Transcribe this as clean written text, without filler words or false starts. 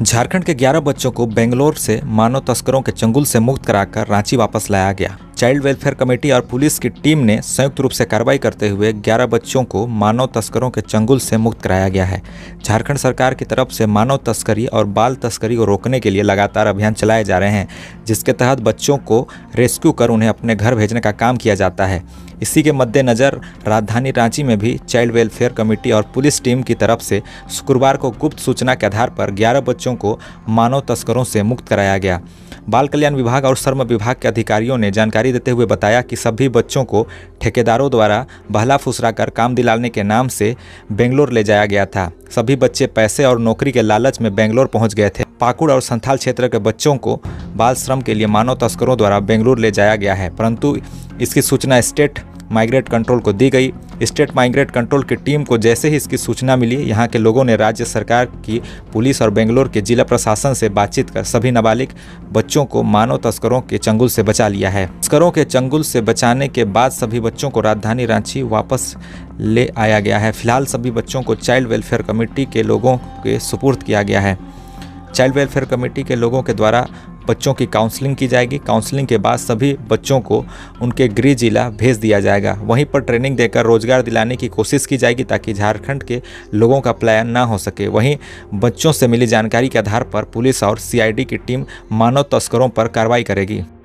झारखंड के 11 बच्चों को बेंगलोर से मानव तस्करों के चंगुल से मुक्त कराकर रांची वापस लाया गया। चाइल्ड वेलफेयर कमेटी और पुलिस की टीम ने संयुक्त रूप से कार्रवाई करते हुए 11 बच्चों को मानव तस्करों के चंगुल से मुक्त कराया गया है। झारखंड सरकार की तरफ से मानव तस्करी और बाल तस्करी को रोकने के लिए लगातार अभियान चलाए जा रहे हैं, जिसके तहत बच्चों को रेस्क्यू कर उन्हें अपने घर भेजने का काम किया जाता है। इसी के मद्देनज़र राजधानी रांची में भी चाइल्ड वेलफेयर कमेटी और पुलिस टीम की तरफ से शुक्रवार को गुप्त सूचना के आधार पर 11 बच्चों को मानव तस्करों से मुक्त कराया गया। बाल कल्याण विभाग और श्रम विभाग के अधिकारियों ने जानकारी देते हुए बताया कि सभी बच्चों को ठेकेदारों द्वारा बहला फुसला कर काम दिलाने के नाम से बेंगलोर ले जाया गया था। सभी बच्चे पैसे और नौकरी के लालच में बेंगलोर पहुंच गए थे। पाकुड़ और संथाल क्षेत्र के बच्चों को बाल श्रम के लिए मानव तस्करों द्वारा बेंगलुरु ले जाया गया है, परंतु इसकी सूचना स्टेट माइग्रेट कंट्रोल को दी गई। स्टेट माइग्रेट कंट्रोल की टीम को जैसे ही इसकी सूचना मिली, यहाँ के लोगों ने राज्य सरकार की पुलिस और बेंगलोर के जिला प्रशासन से बातचीत कर सभी नाबालिग बच्चों को मानव तस्करों के चंगुल से बचा लिया है। तस्करों के चंगुल से बचाने के बाद सभी बच्चों को राजधानी रांची वापस ले आया गया है। फिलहाल सभी बच्चों को चाइल्ड वेलफेयर कमेटी के लोगों के सुपुर्द किया गया है। चाइल्ड वेलफेयर कमेटी के लोगों के द्वारा बच्चों की काउंसलिंग की जाएगी। काउंसलिंग के बाद सभी बच्चों को उनके गृह जिला भेज दिया जाएगा। वहीं पर ट्रेनिंग देकर रोजगार दिलाने की कोशिश की जाएगी ताकि झारखंड के लोगों का पलायन ना हो सके। वहीं बच्चों से मिली जानकारी के आधार पर पुलिस और सीआईडी की टीम मानव तस्करों पर कार्रवाई करेगी।